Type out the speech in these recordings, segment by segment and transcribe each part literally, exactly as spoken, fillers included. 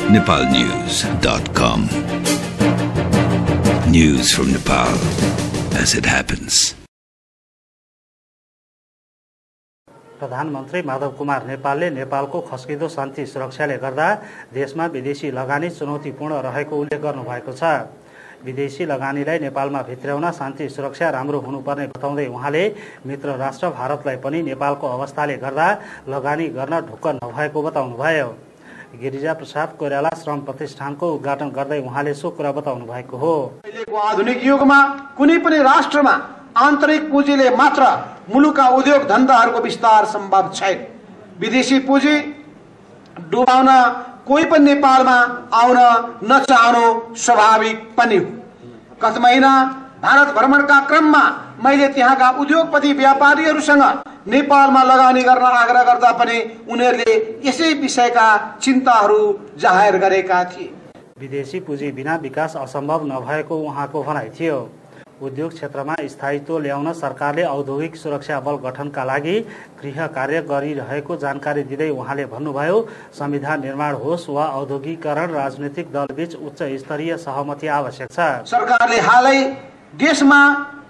nepal news dot com. News from Nepal as it happens. प्रधानमन्त्री माधव कुमार नेपालले नेपालको खस्किँदो शान्ति सुरक्षाले गर्दा देशमा विदेशी लगानी चुनौतीपूर्ण रहेको उल्लेख गर्नुभएको छ। विदेशी लगानीलाई नेपालमा भित्र्याउन शान्ति सुरक्षा राम्रो हुनुपर्ने बताउँदै उहाँले मित्र राष्ट्र भारतलाई पनि नेपालको अवस्थाले गर्दा लगानी गर्न ढुक्क नभएको बताउनुभयो। गिरिजा प्रसाद कोइराला श्रम प्रतिष्ठानको उद्घाटन गर्दै उहाँले सो कुरा बताउनु भएको हो। अहिलेको आधुनिक युगमा कुनै पनि राष्ट्रमा आन्तरिक पुँजीले मात्र मुलुकका उद्योग धन्दाहरूको विस्तार सम्भव छैन। विदेशी पुँजी डुबाउन कोही पनि नेपालमा आउन नचाहनु स्वाभाविक पनि हो। गत महिना भारत भ्रमणका क्रममा मैले त्यहाँका उद्योगपति व्यापारीहरूसँग नेपालमा लगानी गर्न आग्रह गर्दा पनि उनीहरूले यसै विषयका चिन्ताहरू जाहेर गरेका थिए। विदेशी पुँजी बिना विकास असम्भव नभएको उहाँको भनाइ थियो। उद्योग क्षेत्रमा स्थायित्व ल्याउन सरकारले औद्योगिक सुरक्षा बल गठनका लागि गृह कार्य गरिरहेको जानकारी दिँदै उहाँले भन्नुभयो, संविधान निर्माण होस् वा औद्योगिकरण राजनीतिक दलबीच उच्च स्तरीय सहमति आवश्यक छ। सरकारले हालै देशमा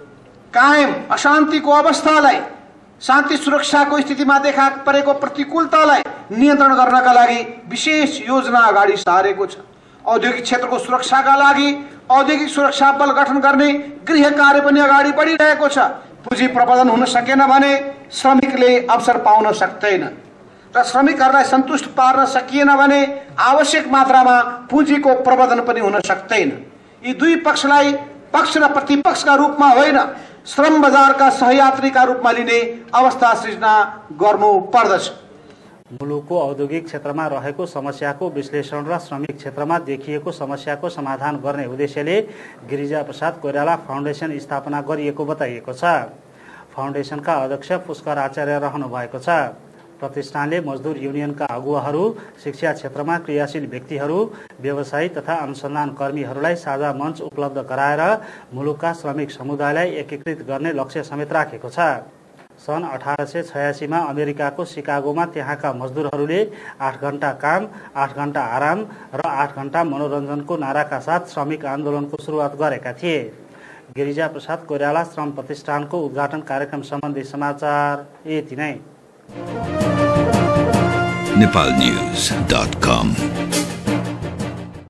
कायम अशान्तिको अवस्थालाई, शान्ति सुरक्षाको स्थितिमा देखा परेको प्रतिकूलतालाई नियन्त्रण गर्नका लागि विशेष योजना अगाडि सारेको छ। औद्योगिक क्षेत्रको सुरक्षाका लागि औद्योगिक सुरक्षा बल गठन गर्ने गृह कार्य पनि अगाडि बढिरहेको छ। पुँजी प्रबन्धन हुन सकेन भने श्रमिकले अवसर पाउन सक्दैन र श्रमिकहरूलाई सन्तुष्ट पार्न सकिएन भने आवश्यक मात्रामा पुँजीको प्रबन्धन पनि हुन सक्दैन। यी दुई पक्षलाई पक्ष र प्रतिपक्षका रूपमा होइन, श्रम बजारका सहयात्रीका रूपमा लिने अवस्था सृजना गर्नु पर्दछ। मुलुकको औद्योगिक क्षेत्रमा रहेको समस्याको विश्लेषण र श्रमिक क्षेत्रमा देखिएको समस्याको समाधान गर्ने उद्देश्यले गिरिजा प्रसाद कोइराला फाउन्डेसन स्थापना गरिएको बताइएको छ। फाउन्डेसनका अध्यक्ष पुष्कर आचार्य रहनु भएको छ। प्रतिष्ठानले मजदुर युनियनका अगुवाहरू, शिक्षा क्षेत्रमा क्रियाशील व्यक्तिहरू, व्यवसायी तथा अनुसन्धान कर्मीहरूलाई साझा मञ्च उपलब्ध गराएर मुलुकका श्रमिक समुदायलाई एकीकृत गर्ने लक्ष्य समेत राखेको छ। सन् अठार सय छयासीमा अमेरिकाको सिकागोमा त्यहाँका मजदुरहरूले आठ घण्टा काम, आठ घण्टा आराम र आठ घण्टा मनोरञ्जनको नाराका साथ श्रमिक आन्दोलनको सुरुवात गरेका थिए। गिरिजा प्रसाद कोइराला श्रम प्रतिष्ठानको उद्घाटन कार्यक्रम सम्बन्धी समाचार यति नै। nepal news dot com